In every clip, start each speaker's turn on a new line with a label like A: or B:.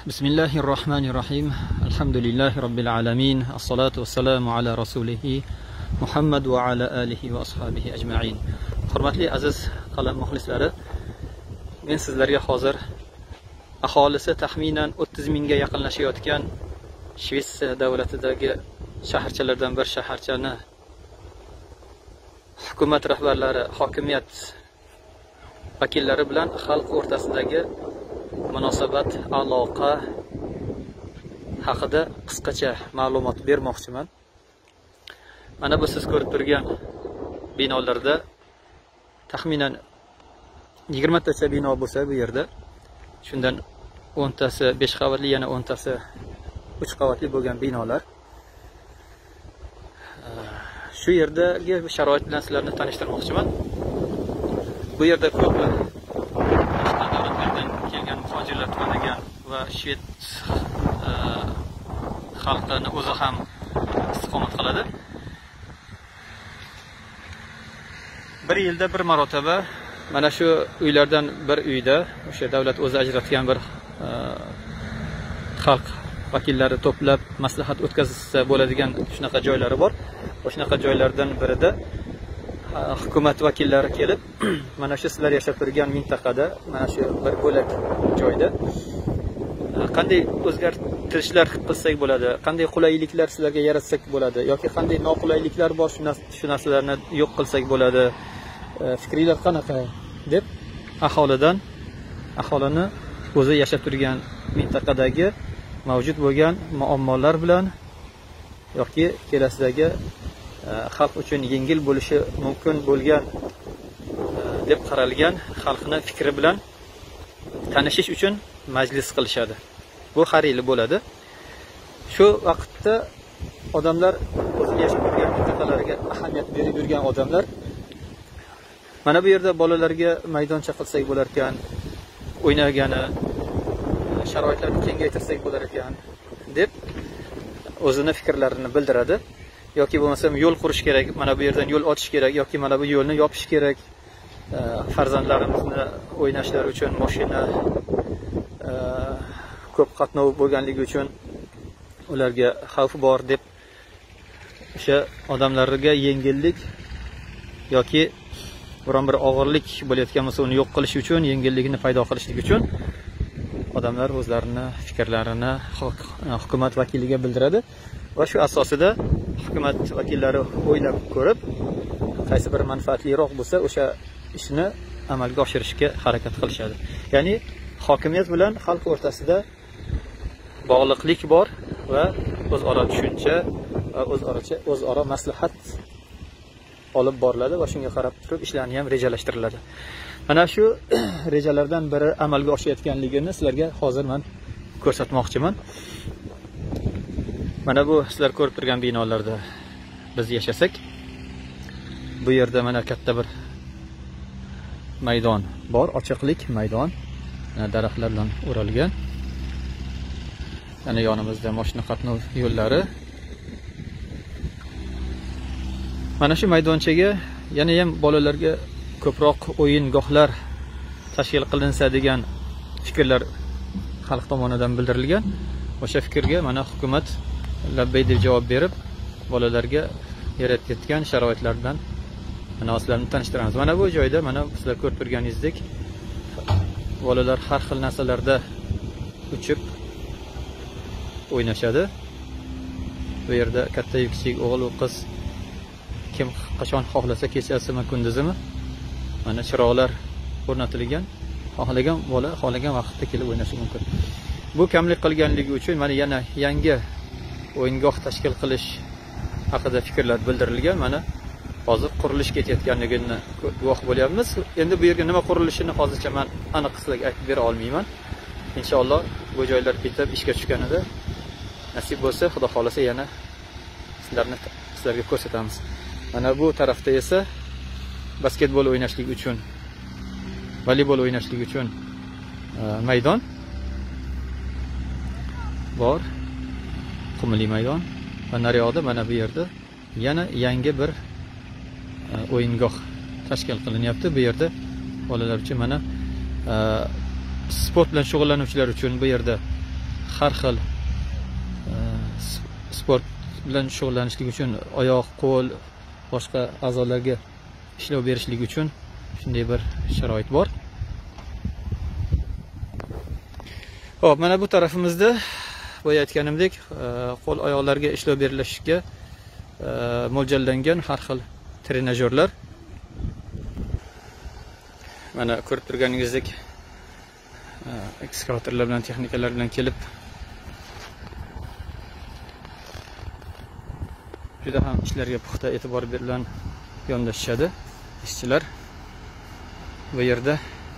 A: Bismillahirrahmanirrahim. Alhamdulillahi Rabbil alamin. As-salatu was-salamu ala rasulihi Muhammad va ala alihi va ashabihi ajma'in. Hurmatli aziz qalam muxlislari, men sizlarga hozir aholisi taxminan 30 mingga yaqinlashayotgan Shvetsiya davlatidagi shaharchalardan bir shaharchani hukumat rahbarlari, hokimiyat vakillari bilan xalq o'rtasidagi munosabat, aloqa haqida qisqacha ma'lumot bermoqchiman. Mana bu siz ko'rib turgan binolarda taxminan 20 tacha bino bo'lsa bu yerda, shundan 10 tasi 5 qavatli, yana 10 tasi 3 qavatli bo'lgan binolar. Shu yerdagi sharoit bilan sizlarni tanishtirmoqchiman. Bu yerda ko'p kelgan muhojirlar turadigan va shved xalqini o'zi ham istiqomat qiladi. Bir yilda bir marotaba mana shu uylardan bir uyda o'sha davlat o'zi ajratgan bir xalq vakillari to'plab maslahat o'tkazsa bo'ladigan shunaqa joylari bor. O'shunaqa joylardan birida hukumat vakillari kelib, mana shu sizlar yashab turgan mintaqada, mana shu bir bo'lak joyda qanday o'zgartirishlar qilsak bo'ladi, qanday qulayliklar sizlarga yaratsak bo'ladi, yoki qanday noqulayliklar bor, shu narsalarni yo'q qilsak bo'ladi, fikringlar qanaqa deb aholini o'zi yashab turgan mintaqadagi mavjud bo'lgan muammolar bilan yoki kelasidagi xalq uchun yengil bo'lishi mumkin bo'lgan deb qaralgan xalqni fikri bilan tanishish uchun majlis qilishadi. Bu har yili bo'ladi. Shu vaqtda odamlar o'zi yashab turgan mintaqalariga ahamiyat berib yurgan odamlar mana bu yerda bolalarga maydoncha qilsak bo'lar ekan, o'ynagani, sharoitlarni kengaytirsak bo'lar ekan deb o'zini fikrlarini bildiradi. Yoki bo'lmasam yo'l qurish kerak, mana bu yerdan yo'l ochish kerak, yoki mana bu yo'lni yopish kerak, farzandlarimizni o'ynashlari uchun mashina ko'p qatnov bo'lganligi uchun ularga xavf bor deb o'sha odamlarga yengillik yoki biron bir og'irlik bo'layotgan bo'lsa uni yo'q qilish uchun, yengillikni paydo qilishlik uchun odamlar o'zlarini fikrlarini hukumat vakiliga bildiradi va shu asosida hukumat vakillari o'ylab ko'rib, qaysi bir manfaatliroq bo'lsa o'sha ishni amalga oshirishga harakat qilishadi. Ya'ni hokimiyat bilan xalq o'rtasida bog'liqlik bor va o'zaro tushuncha va o'zaro maslahat olib boriladi va shunga qarab turib ishlarni ham rejalashtiriladi. Mana shu rejalardan biri amalga oshayotganligini sizlarga hozir men ko'rsatmoqchiman. Mana bu sizlar ko'rib turgan binolarda biz yashasak, bu yerda mana katta bir maydon bor, ochiqlik maydon, daraxtlar bilan o'ralgan. Yana yonimizda mashina qatnov yo'llari. Mana shu maydonchaga yana ham bolalarga ko'proq o'yingohlar tashkil qilinsa degan fikrlar xalq tomonidan bildirilgan. O'sha fikrga mana hukumat labbay deb javob berib, bolalarga yaratgan sharoitlar bilan mana sizlarni tanishtiramiz. Mana bu joyda mana sizlar ko'rib turganingizdek bolalar har xil narsalarda uchib o'ynashadi. Bu yerda katta kichik, o'g'il va qiz kim qachon xohlasa kechasimi, kunduzimi mana chiroqlar o'rnatilgan. Xohlagan bola xohlagan vaqtda kelib o'ynashi mumkin. Bu kamlik qilganligi uchun mana yana yangi o'yingoh tashkil qilish haqida fikrlar bildirilgan. Mana hozir qurilish ketayotganligini guvoh bo'lyapmiz. Endi bu yerga nima qurilishini hozircha men aniq sizlarga aytib bera olmayman. Inshaalloh bu joylar bitib ishga tushganida nasib bo'lsa, Xudo xolasa yana sizlarga ko'rsatamiz. Mana bu tarafda esa basketbol o'ynashlik uchun, voleybol o'ynashlik uchun maydon bor. Qumli maydon va naryoqda mana bu yerda yana yangi bir o'yingoh tashkil qilinyapti. Bu yerda bolalar uchun mana sport bilan shug'ullanuvchilar uchun bu yerda har xil sport bilan shug'ullanishlik uchun oyoq, qo'l, boshqa a'zolarga ishlov berishlik uchun shunday bir sharoit bor. Xo'p, mana bu tarafimizda boya aytganimdek, qo'l oyoqlarga ishlov berilishga mo'ljallangan har xil trenajyorlar. Mana ko'rib turganingizdek, ekskavatorlar bilan, texnikalar bilan kelib juda ham ishlarga puxta e'tibor bilan yondashishadi ishchilar. Bu yerda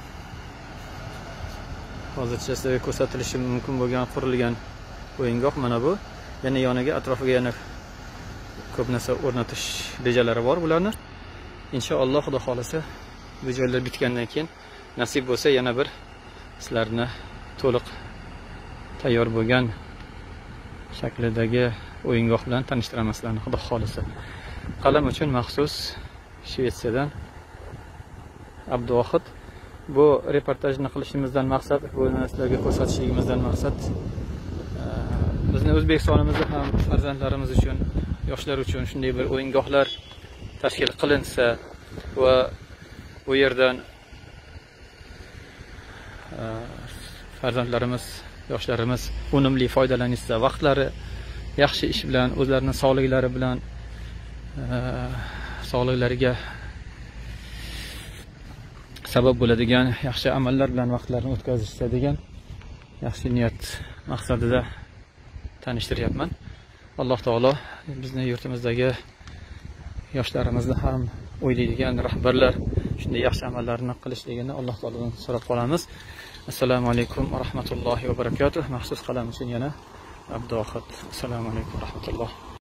A: hozircha sizlarga ko'rsatilishi mumkin bo'lgan qurilgan o'yingoh mana bu. Yana yoniga, atrofiga yana ko'p narsa o'rnatish rejalari bor bularni. Inshaalloh, Xudo xolasa, bu joylar bitgandan keyin nasib bo'lsa yana bir sizlarni to'liq tayyor bo'lgan shaklidagi o'yingoh bilan tanishtiraman sizlarni, Xudo xolasa. Qalam uchun maxsus Shvetsiyadan Abduvohid. Bu reportajni qilishimizdan maqsad, bu narsalarga ko'rsatishligimizdan maqsad bizni O'zbekistonimizda ham farzandlarimiz uchun, yoshlar uchun shunday bir o'yingohlar tashkil qilinsa va bu yerdan farzandlarimiz, yoshlarimiz unumli foydalanishsa, vaqtlari yaxshi ish bilan, o'zlarining sog'liklari bilan, sog'liklariga sabab bo'ladigan yaxshi amallar bilan vaqtlarini o'tkazishsa degan yaxshi niyat maqsadida tanishtiryapman. Alloh taolo bizni yurtimizdagi yoshlarimizni ham o'ylaydigan rahbarlar shunday yaxshi amallarni qilishligini Alloh taolodan so'rab qolamiz. Assalomu alaykum va rahmatullohi va barakatuh. Maxsus qalam uchun yana Abduvohid. Assalomu alaykum va rahmatulloh.